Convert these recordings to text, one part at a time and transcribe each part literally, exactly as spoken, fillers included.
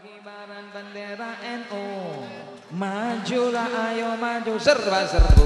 Pengibaran bendera N U. Majulah ayo maju serba serbu.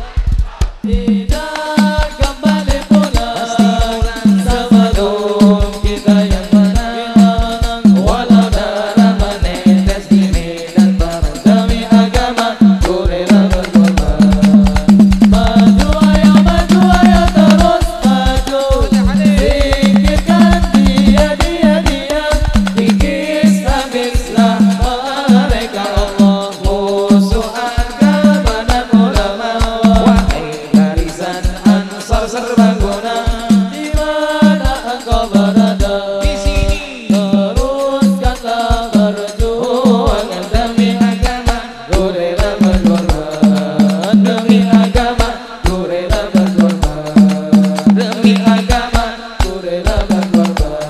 Tidak kembali pulang. Pasti pulang sebelum kita yang menang. Walau darah menetes di medan perang demi agama, ku rela berkorban. Maju ayo maju ayo terus maju. Singkirkan dia dia dia. Kikis habislah mereka Allah. Musuh agama dan ulama, wahai barisan Ansar serbaguna. Di mana engkau berada? Di sini teruskanlah berjuang demi agama, ku rela berkorban. Demi agama, ku rela berkorban. Demi agama, ku rela berkorban.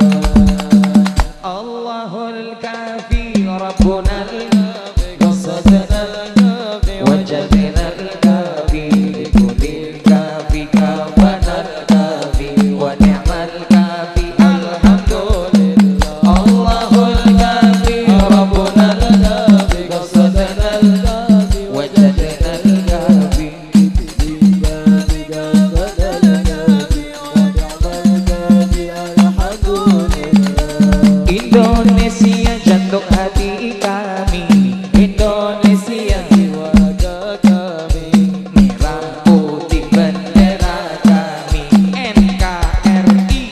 Allahul kafi Rabbuna Qasadana al-kafi wajadna al-kafi likulil kafi kafana al-kafi wa ni'mal kafi alhamdulillah. Allahul kafi Rabbuna al-kafi Qasadana al-kafi wajadna al-kafi. Indonesia jantung hati kami, Indonesia Warga kami merah putih bendera kami N K R I.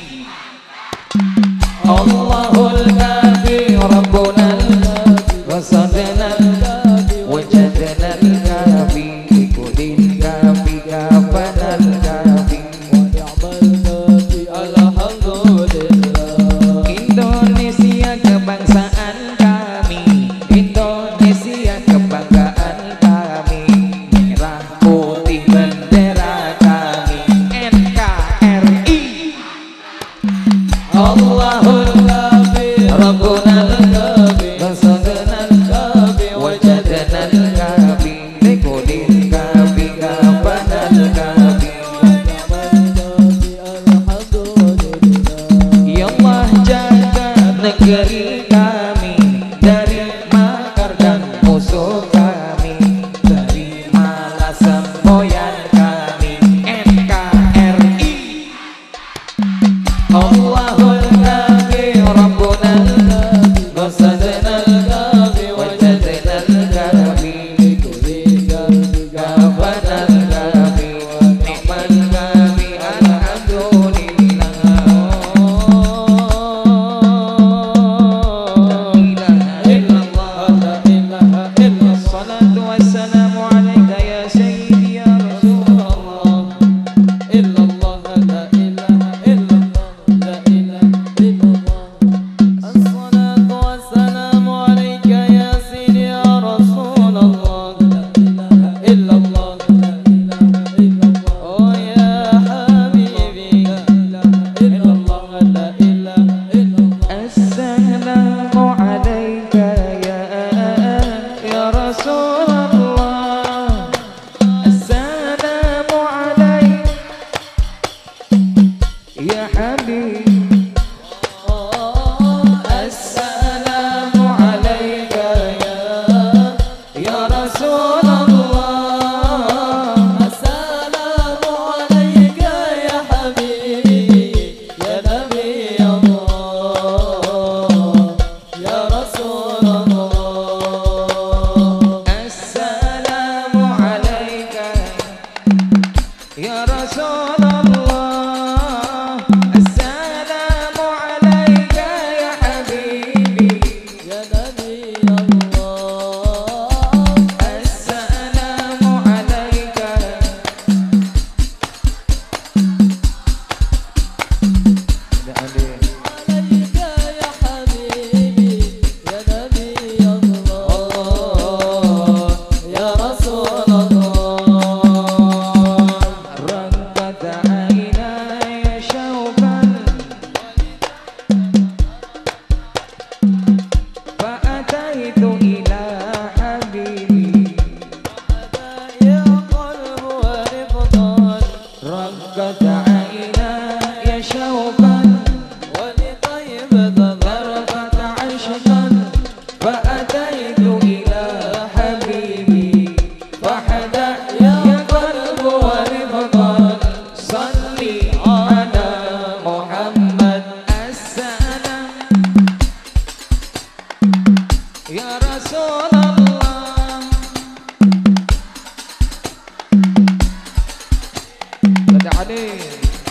Allahul kafi Rabbuna qasadna wajadna al-kafi likulil kafi kafana al-kafi. Alhamdulillah. Indonesia kebangsaan kami, Indonesia kebanggaan kami, merah putih bendera kami N K R I. Allahul kafi Rabbuna al-kafi qasadna al-kafi wajadna al-kafi likulil kafi kafana al-kafi. Ya Allah jaga negeri kami dari makar dan musuh kami, dari malas semboyan kami N K R I. Allahul kafi Rabbuna qasadna wajadna al-kafi kafana al-kafi ni'mal kafi alhamdulillah. يا رسول الله بدي عليه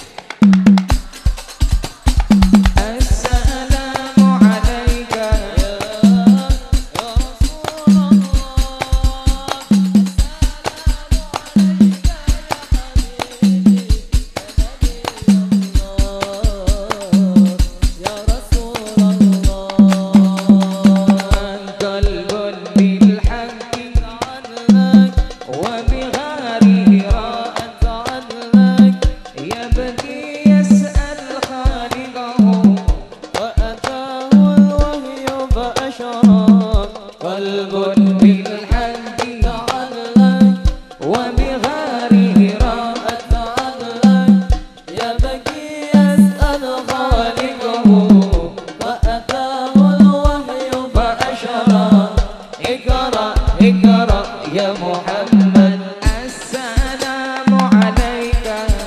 يا محمد السلام عليك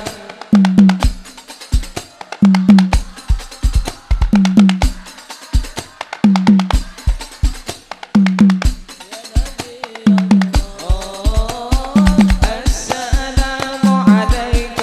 السلام عليك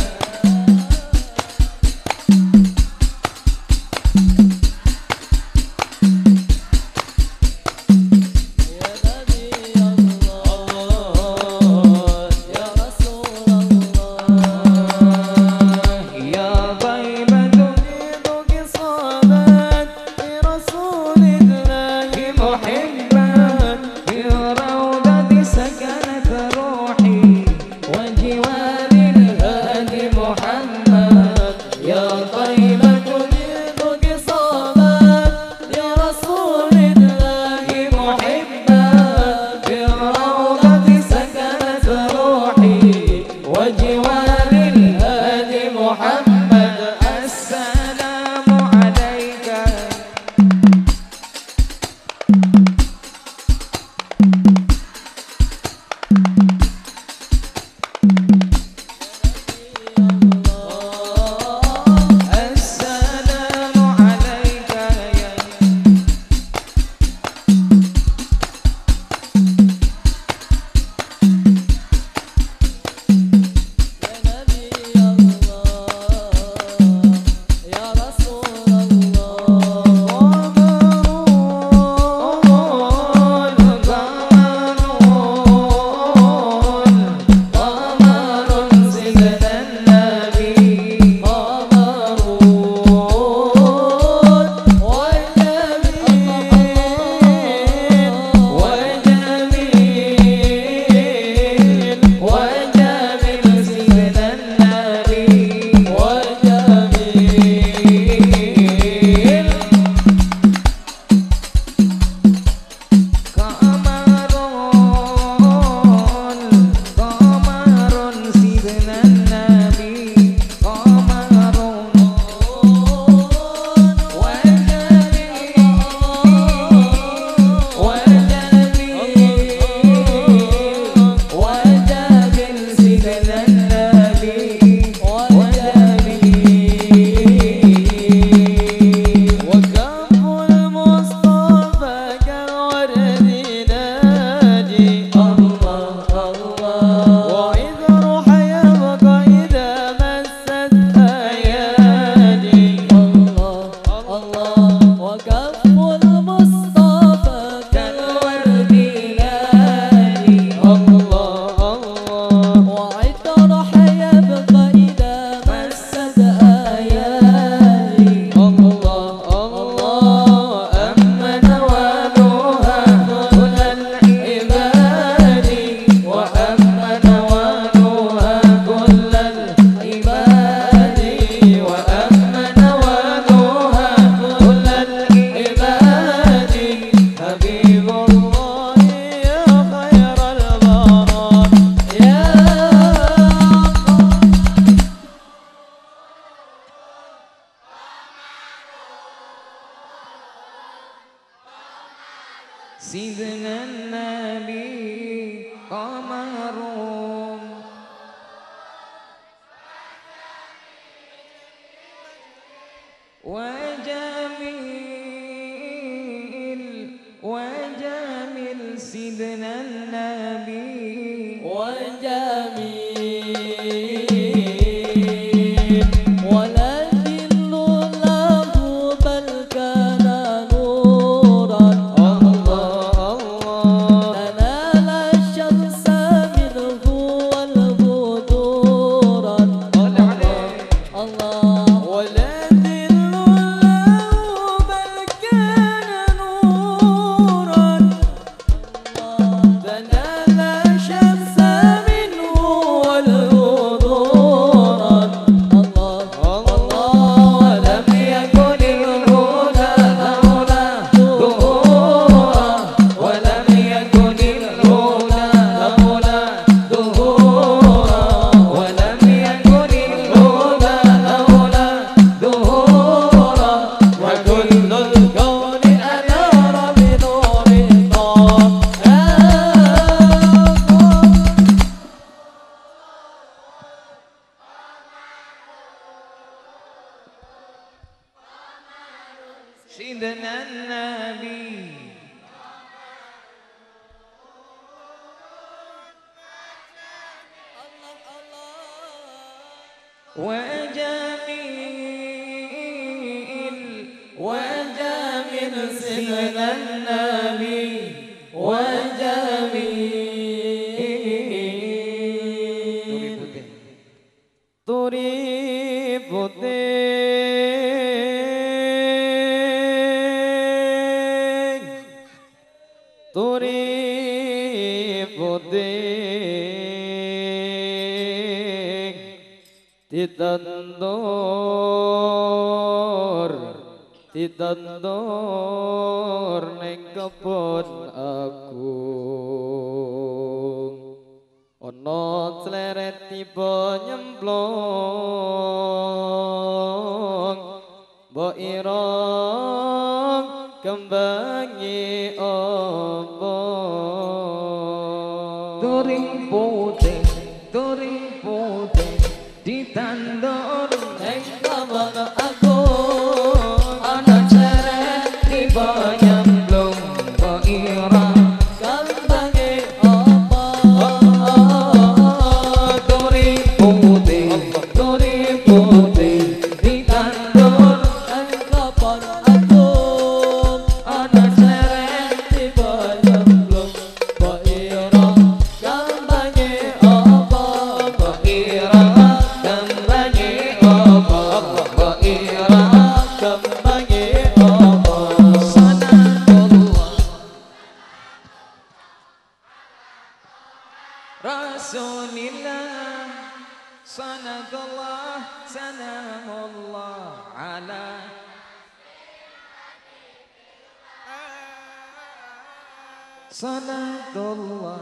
سيدنا النبي قمر وجميل وجميل سيدنا النبي والجميل ولا ذل له بل كان نورا الله تنال الشمس منه والبدورا الله ولا ذل له بل كان نورا تنال الشمس منه والبدورا الله الله ولم يكن الهدى لولا ظهورا ولم يكن الهدى لولا ظهورا ولم يكن الهدى لولا ظهورا وكل الكون أنار بنور الله سيدنا النبي وجميل وجميل سيدنا النبي وجميل تري putih turi putih ditandur ditandur ning kebon agung ana sleret tiba nyemplung mbok ira kembangi apa turing putih turing putih ditandur ning kebon agung ana sleret tiba nyemplung mbok ira kembangi apa turing putih turing putih ditandur ning kebon agung ana sleret tiba nyemplung mbok ira kembangi apa mbok ira kembangi apa mbok ira kembangi apa sanatullah Rasulillah sanatullah sanamullah ala sanatullah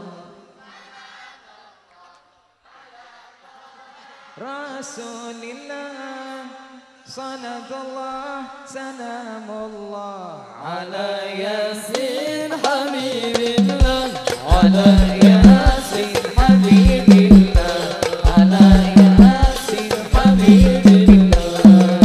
Rasulillah sanatullah sanamullah ala yasin habibillah ala yasin habibillah ala yasin habibillah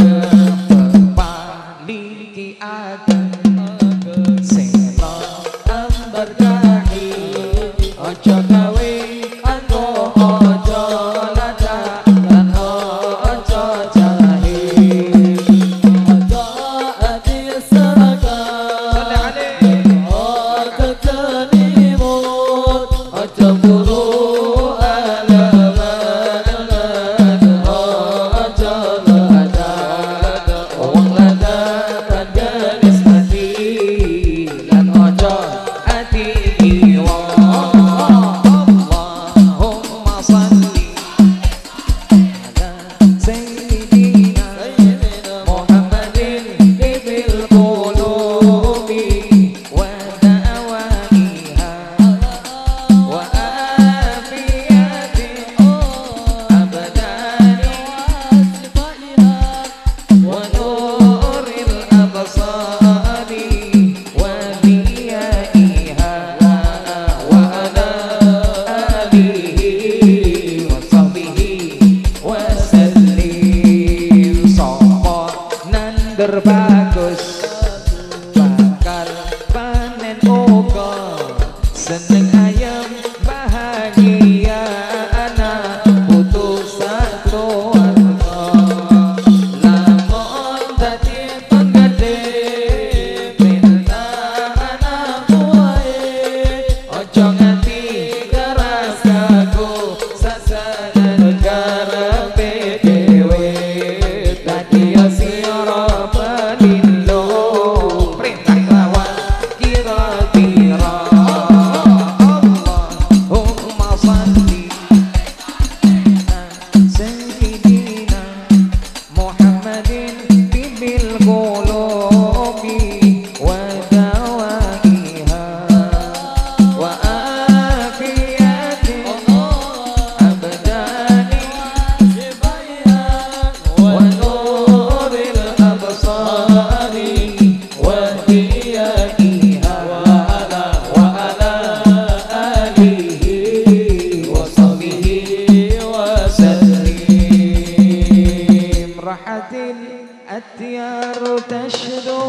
paliki akan selo ambar kahi ojo gawe anggo ojo lada lan ojo jahil ojo adi seragam ojo kelimut seneng ayam bahagia anak putus satu warga lamun dadi penggede minta anak buahe ojo nganti keras kaku sasaran karepe dhewe dadi sira pelindo perintah lawan kira-kira Allahumma shalli sayyidina Muhammadin bibil qulubi wa dawaiha wa afiyati abdani wa nuril absari wa diyakiha wa ala wa ala alihi wa sahbihi wa sallim rahatil atyaru tashdu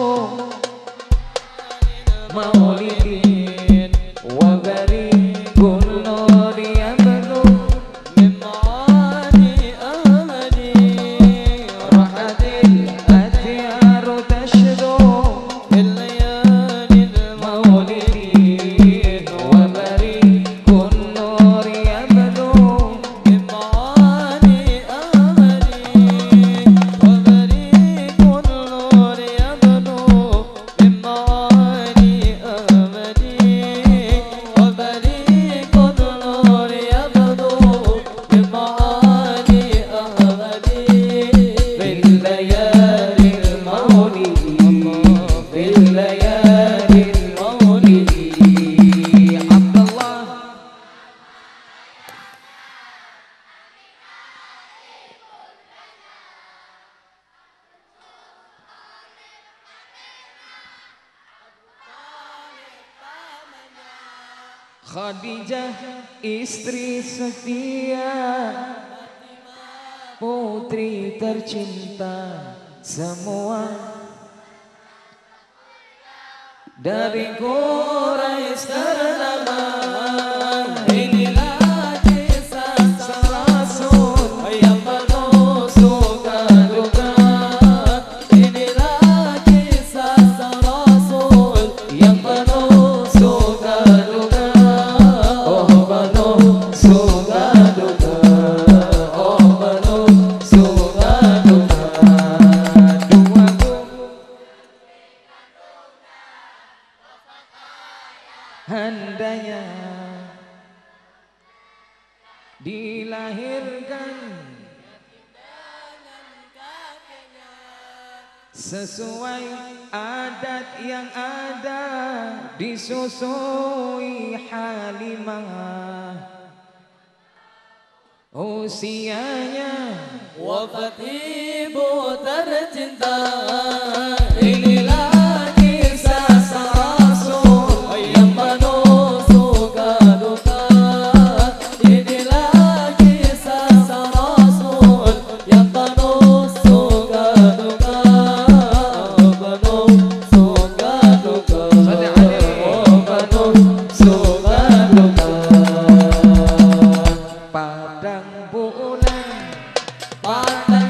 maulidin wa barikun nur yabdu min maani ahmadi rahatil atyaru tashdu fil layalil maulidin wa barikun nur yabdu min maani ahmadi wa barikun nur yabdu min maani ahmadi wa barikun nur yabdu min maani ahmadi fil layalil maulidi fil layalil maulidi Abdullah Khadijah istri setia putri tercinta semua dari Quraisy ternama inilah kisah sang Rasul yang penuh suka duka inilah kisah sang Rasul yang penuh suka duka oh penuh suka duka oh penuh suka duka duaku handanya dilahirkan sesuai adat yang ada disusui Halimah usianya wafat ibu tercinta inilah kisah sang Rasul yang penuh suka duka inilah kisah sang Rasul yang penuh suka duka penuh suka duka penuh suka duka padang bulan padang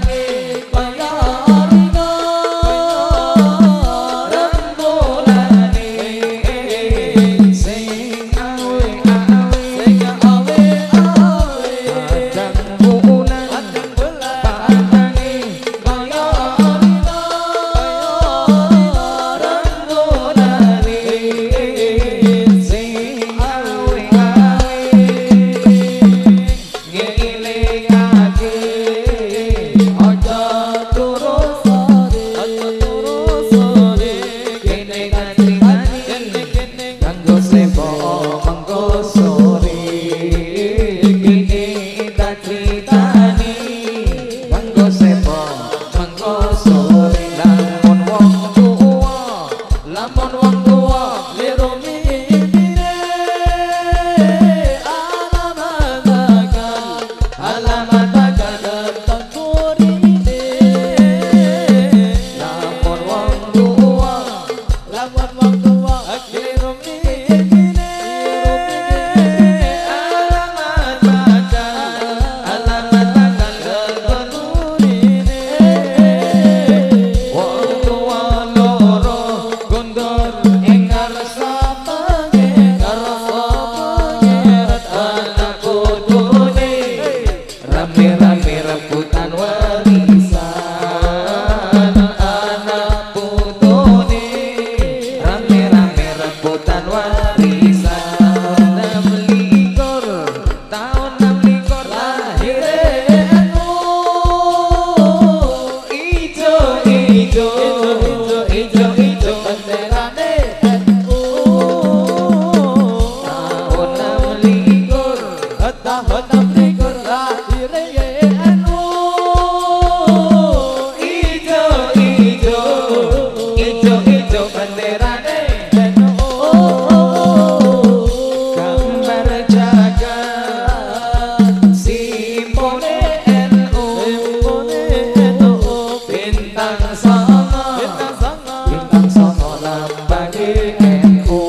N U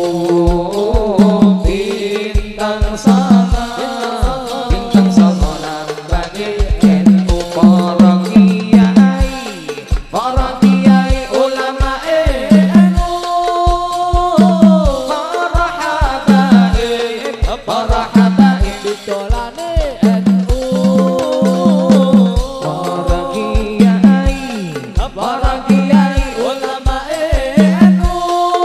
bintang sama bintang sama lambane N U para kiai para kiai ulama N U para habaib para habaib Ditolane N U para kiai para kiai ulama N U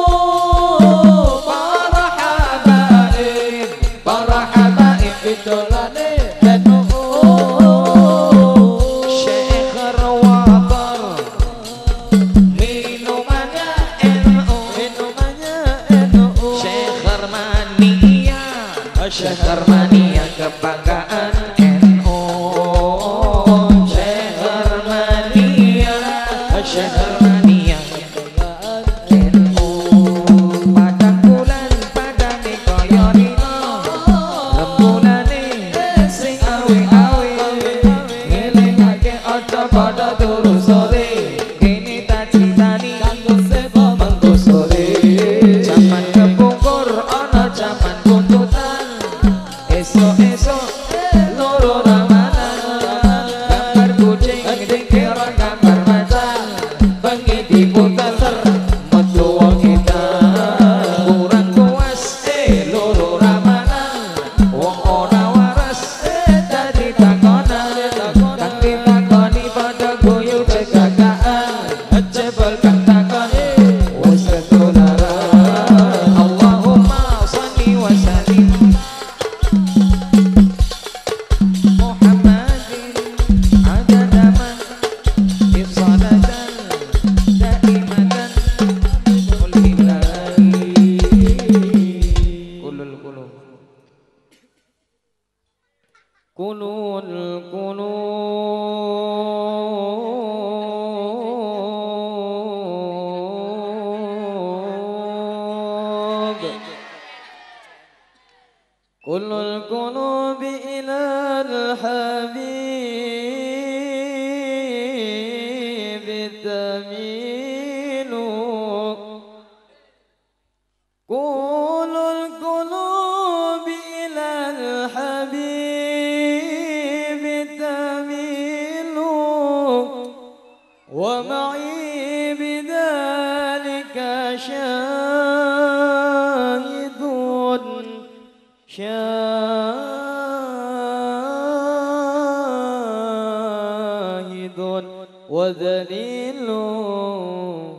para habaib para habaib Ditolane N U Syekh Rawabar minumannya N U minumannya N U Syekh Mania Syekh Mania kebanggaan N U Syekh Mania Syekh Mania N U pada bulan pada koyo dino rembulane sing awi-awi ngelingake aja pada turu sore kene tak critani kanggo sebo mengko sore jaman kepungkur ana jaman buntutan esok-esok loro ramadan gambar kucing dikira gambar macan bengi diputar metu wong edan kurang puas eh loro ramadan wong ora waras eh dadi takonan kang ditakoni padha guyu cekakaan jebol kang takoni wis ketularan Allahumma shalli wa sallim Muhammadin adada man bisalatan daimatan ulillahi kulul kulul kulul kulub kulul kulub ila al-habib tamilu kulul kulub ila al-habib tamilu wa ma'i bidhalika syahidun syahidun wa dhalilun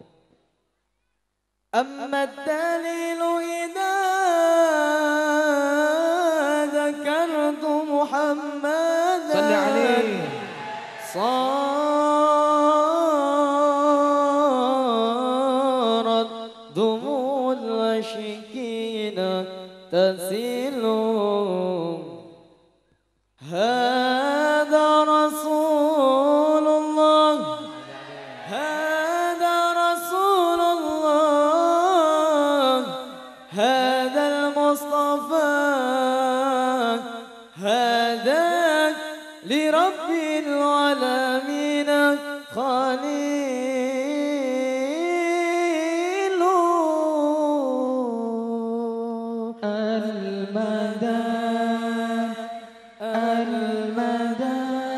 amma ad-dalilu idha dhakartu Muhammadan salli alaihi صارت دموع العاشقين تسيل هذا رسول الله هذا رسول الله هذا المصطفى هذا لرب العالمين خليل المدى المدى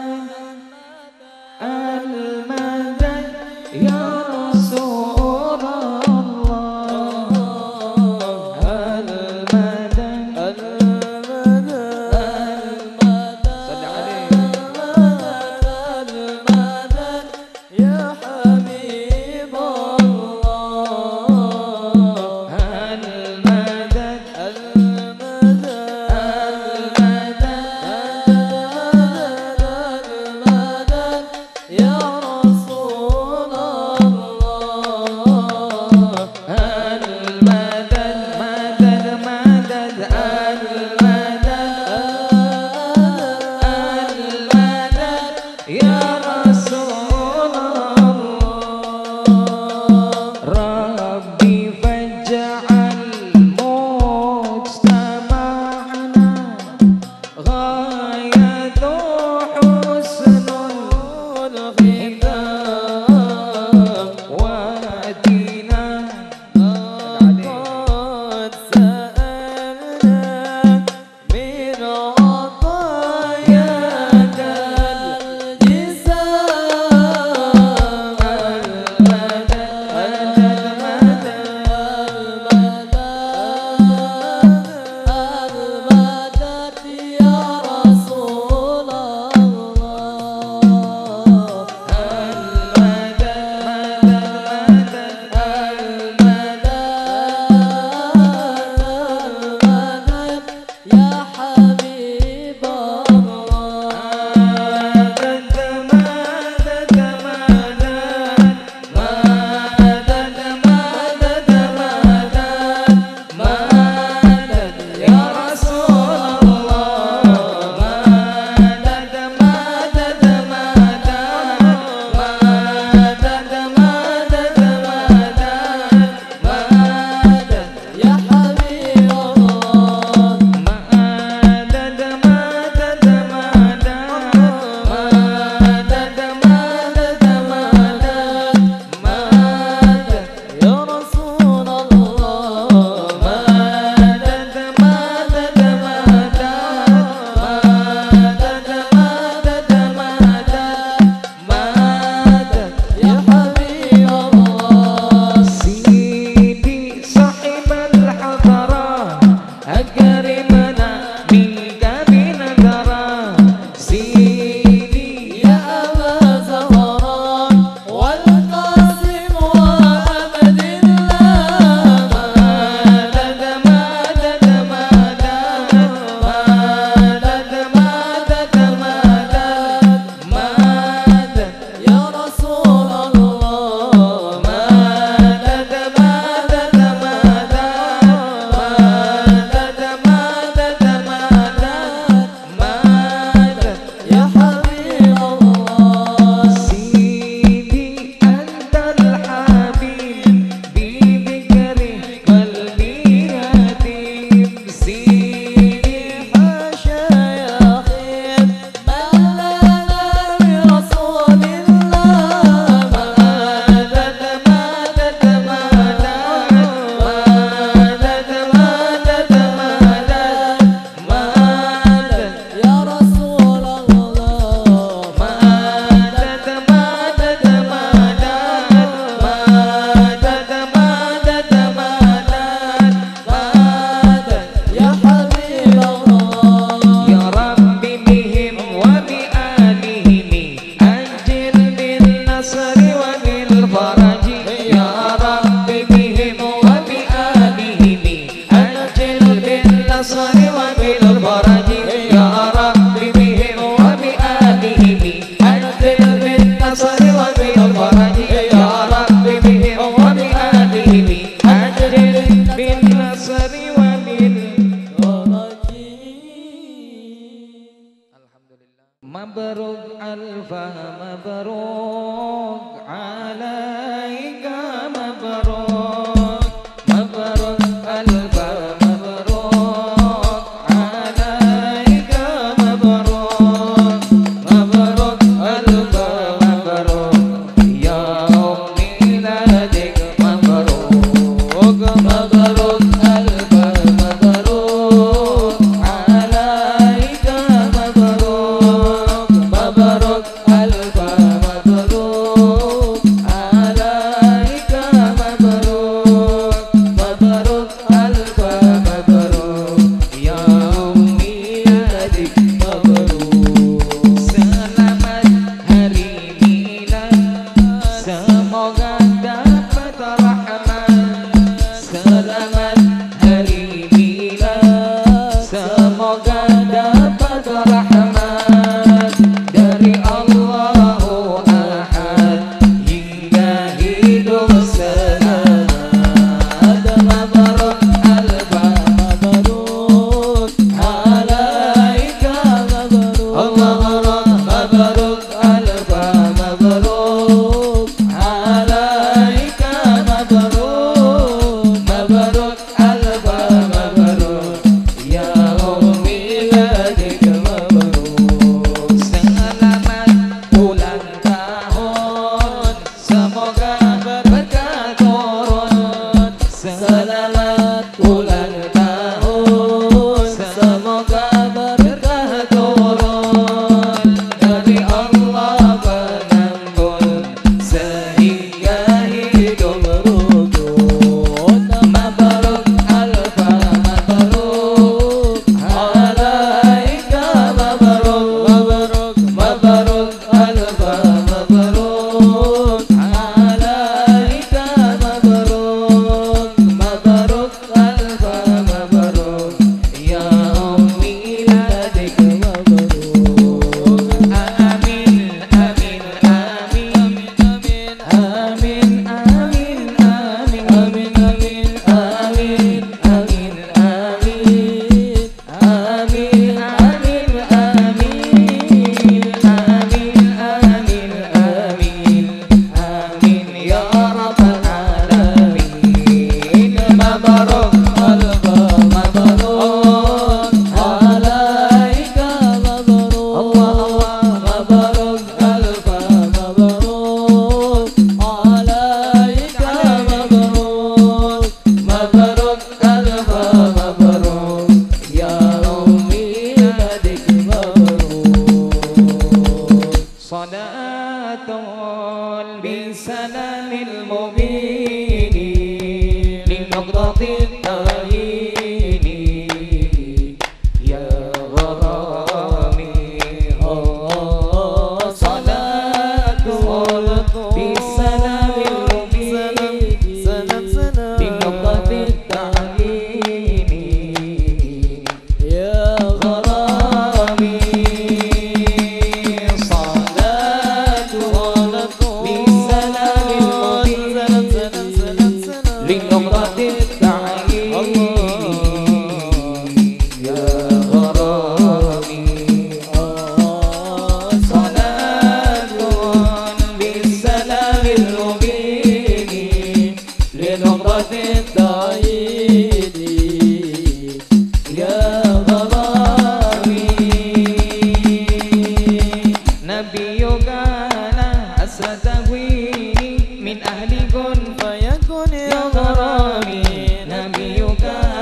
المدى يا رسول الله المدى المدى ألف مبروك عليك مبروك مبروك ألف مبروك عليك مبروك مبروك ألف مبروك يوم ميلادك مبروك مبروك ألف مبروك عليك مبروك مبروك ألف مبروك عليك مبروك مبروك ألف مبروك يوم ميلادك مبروك selamat hari milad semoga dapat rahmat selamat hari milad semoga dapat rahmat dari Allahu Ahad hingga hidup selamat mabruk alfa mabruk alaika mabruk Allah mabruk alfa mabruk alaika mabruk mabruk alfa mabruk ya ummi ladik mabruk selamat ulang tahun semoga berkah turun selamat ulang tahun semoga berkah turun dari Allah pengampun sehingga hidup rukun mabruk alfa mabruk alaika mabruk mabruk mabruk alfa mabruk alaika mabruk mabruk alfa mabruk ya ummi ladik mabruk amin amin amin amin amin amin amin amin amin amin amin amin amin amin amin amin amin amin ya rabbal alamin mabruk alfa mabruk alaika mabruk Allah mabruk alfa mabruk alaika mabruk mabruk alfa mabruk ya ummi ladik mabruk salatun bisalamil mubin linuqtatil tahini ya gharami salatun bisalamil mubin linuqtatil tahini ya gharami salatun bisalamil mubin linuqtatil tahini ya gharami salatun bisalamil mubin linuqtatil tahini ya gharami nabiyyu kana asra tahwini min ahli kun fayakun ya gharami nabiyyu kana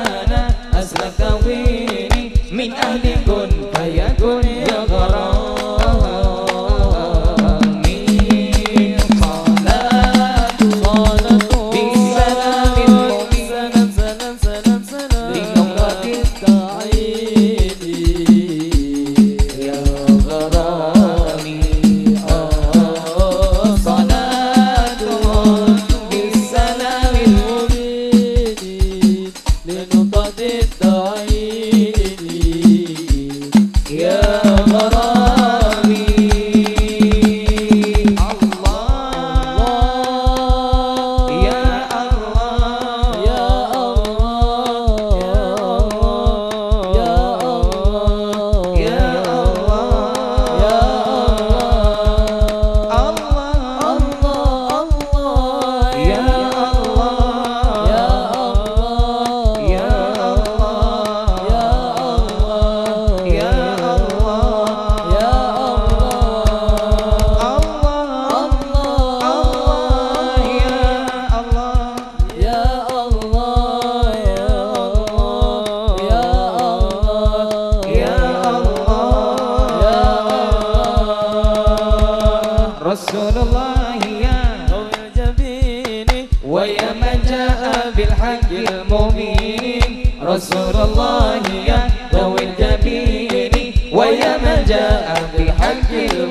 رسول الله يا ضوء الجبين ويا من جاء بالحق المبين رسول الله يا ذوي الجبين ويا من جاء بالحق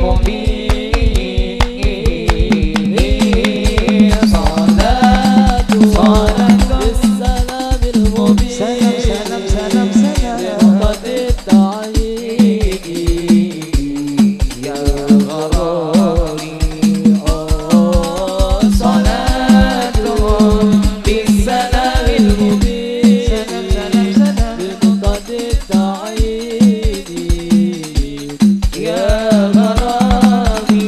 المبين صلاة صلاة بالسلام المبين سلام سلام سلام سلام لمقد التعيين يا غراري صلاة بالسلام المبين سلام سلام سلام لمقد التعيين يا غرامي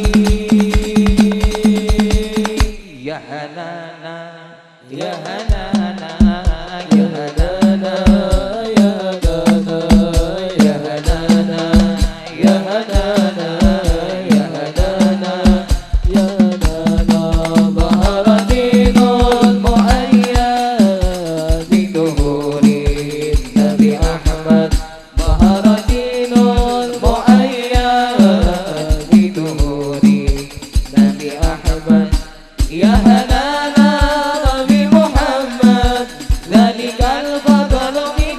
يا هنانا يا هنانا يا هنانا يا هدانا يا هنانا يا هنانا يا هنانا يا هدانا ظهر دين المؤيد بظهور النبي أحمد ظهر دين المؤيد بظهور النبي أحمد يا هنانا بمحمد ذلك الفضل من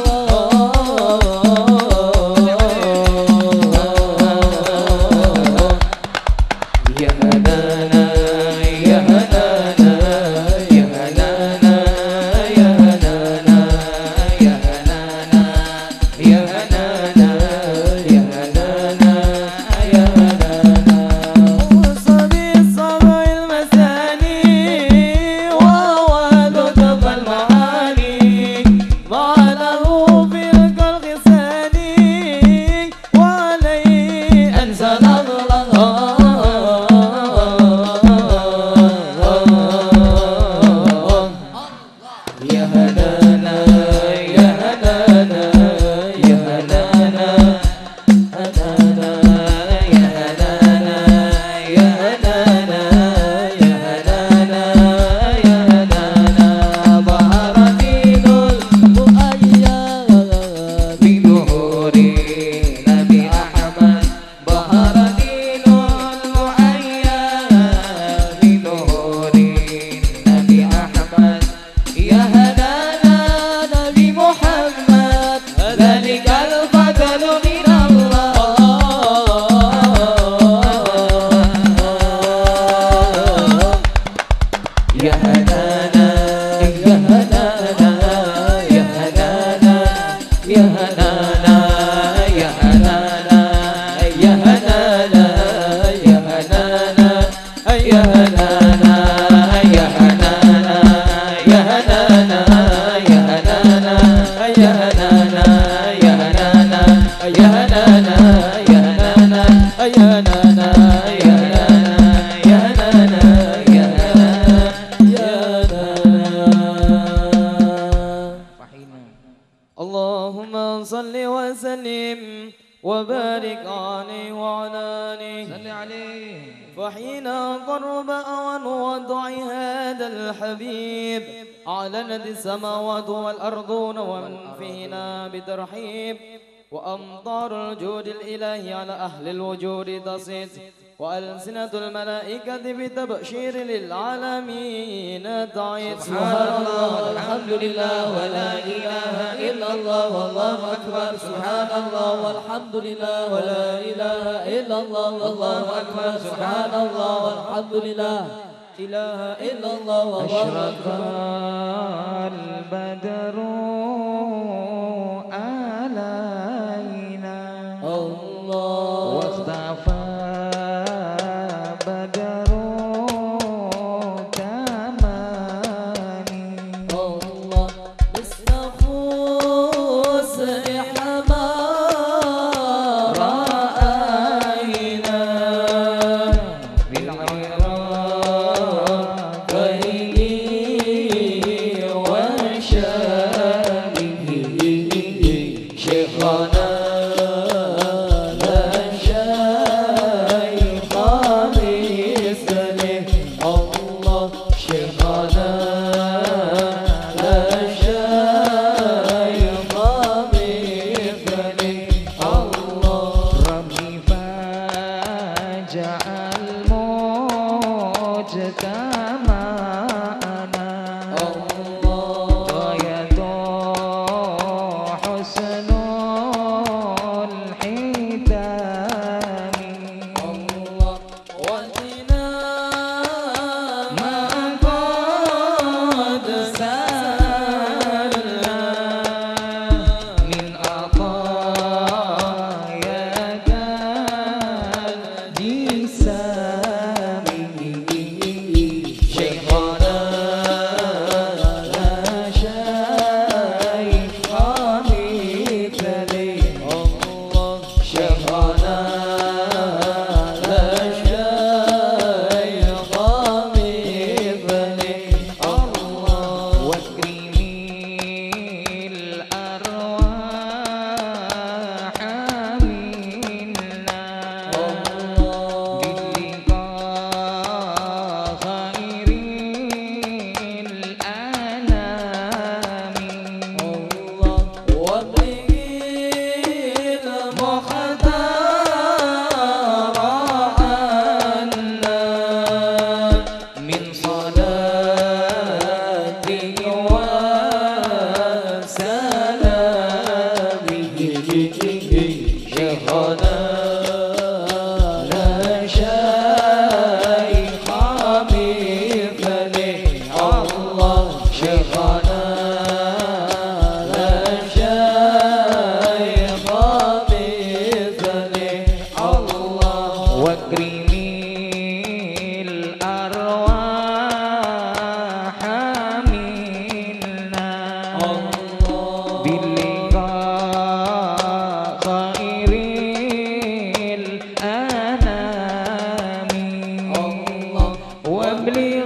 الله يا هنانا يا هنانا يا هنانا يا هنانا يا هنانا يا هنانا يا هنانا يا هنانا وصبي الصبع المساني وهو لطف المعاني ضعله في القلق ثاني وعليه أنزل الله يا هنانا يا هنانا يا هنانا هنانا يا هنانا يا هنانا يا هنانا يا هنانا ظهر دين مؤيد بظهور نبي أحمد ظهر دين المؤيد بظهور نبي أحمد يا هنانا نبي محمد ذلك الفضل من الله يا هنانا يا هنانا يا هنانا يا هنانا يا هنانا يا هنانا يا هنانا يا هنانا يا هنانا يا هنانا يا هنانا يا هنانا يا هنانا يا هنانا يا هنانا يا هنانا يا هنانا يا هنانا يا هنانا اللهم صل وسلم وبارك عليه وعلى آله صل عليه فحين قرب أوان وضع هذا الحبيب أعلنت السماوات والأرضون ومن فينا بترحيب وأمطار الجود الإلهي على أهل الوجود تصيد وألسنة الملائكة بتبشير للعالمين تعيد سبحان الله الحمد لله ولا إله إلا الله والله أكبر سبحان الله والحمد لله ولا إله إلا الله والله أكبر سبحان الله والحمد لله إله إلا الله والله أكبر البدر علينا الله واختفى بدر تماني الله بالنفوس حمار رأينا بالعراق غيره وشامه باللقاء خير الأنام وابلغ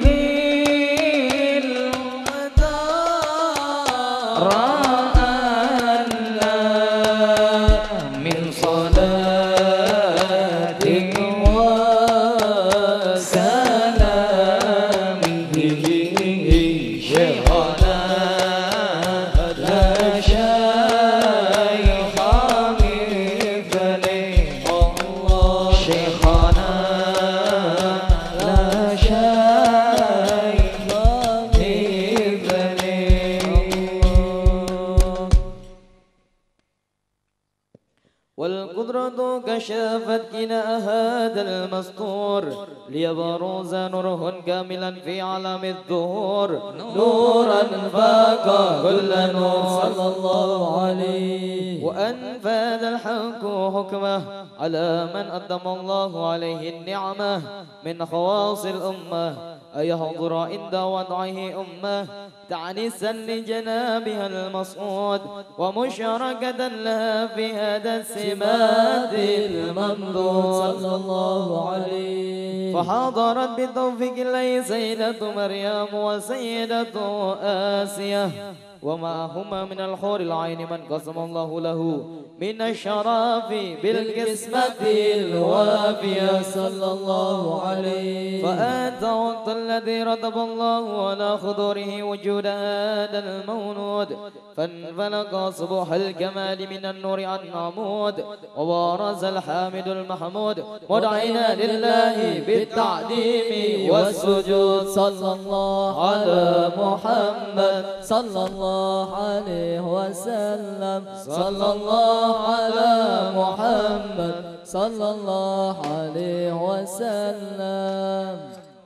والقدرة كشفت كناء هذا المستور ليبرز نوره كاملا في عالم الظهور نورا فاق كل نور صلى الله عليه وأنفذ الحق حكمه على من أدم الله عليه النعمة من خواص الأمة أيحضر عند وضعه أمة تعنسا لجنابها المصعود ومشاركة لها في هذا السمات الممدود صلى الله عليه فحضرت بتوفيق الله سيدة مريم وسيدة آسية ومعهما من الحور العين من قسم الله له من الشرف بالقسمة الوافية صلى الله عليه فأتى وقت الذي رتب الله على خضوره وجود هذا المولود فانفلق صبح الكمال من النور عن عمود وبارز الحامد المحمود مدعينا لله بالتعظيم والسجود صلى الله على محمد صلى الله عليه وسلم صلى الله على محمد صلى الله عليه وسلم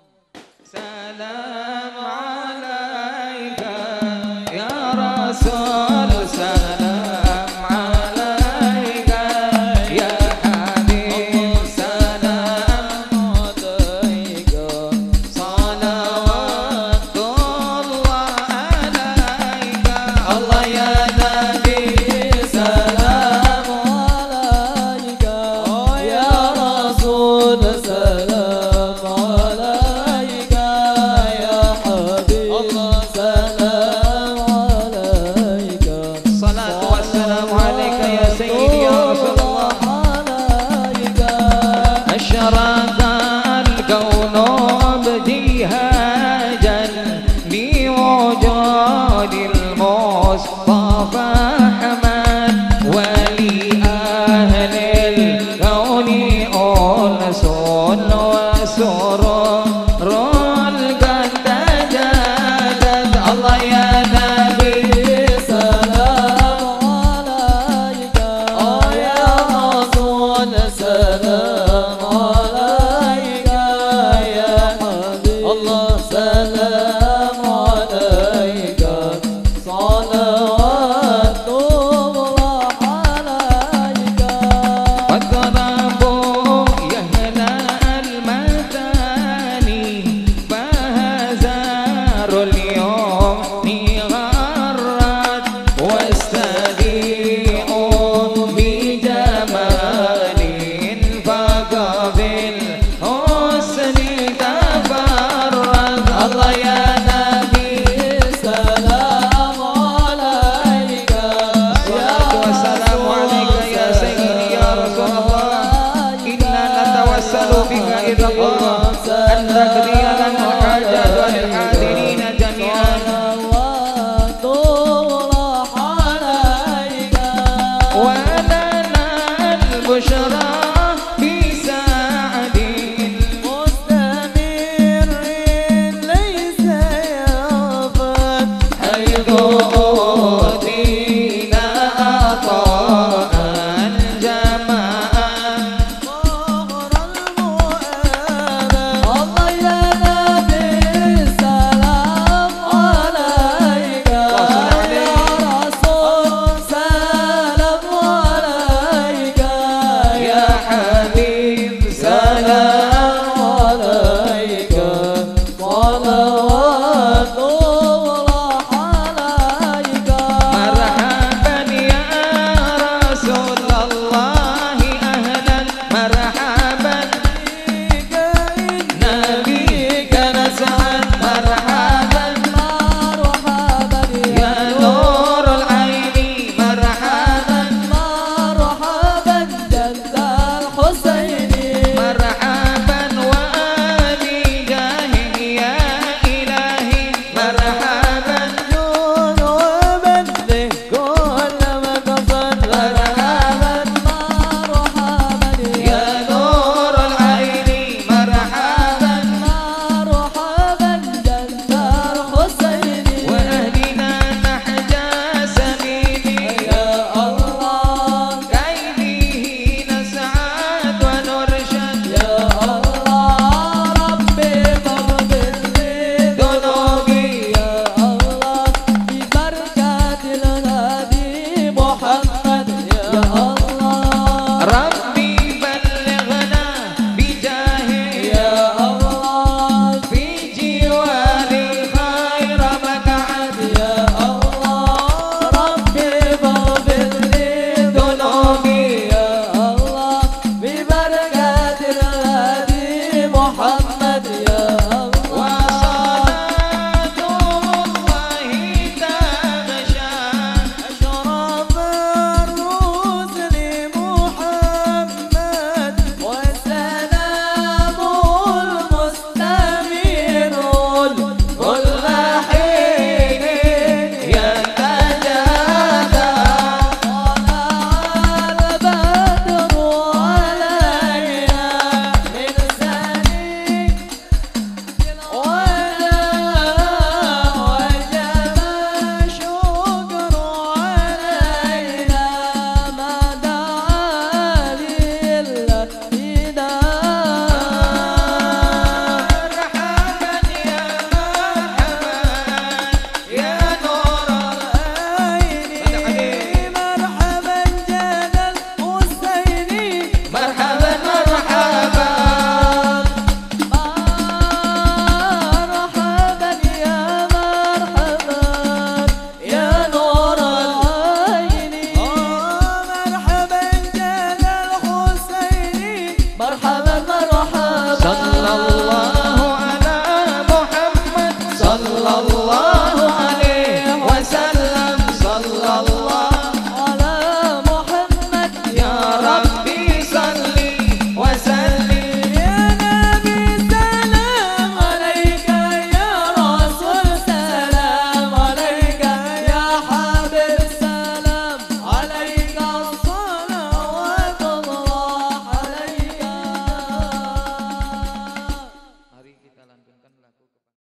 سلام عليك يا رسول سلام عليك يا حبيب سلام عليك صلوات الله عليك الله يا نبي سلام عليك يا رسول سلام عليك يا حبيب الله سلام عليك الصلاة والسلام عليك يا سيدي يا رسول الله عليك أشرق الكون ابتهاجا بوجود المصطفى أحمد ولأهل الكون أنس وسرور قد تجدد الله يا نبي سلام عليك يا رسول سلام عليك يا حبيب الله سلام عليك صلوات الله عليك فاضربوا يا أهل المثاني فهزار اليوم غرت واست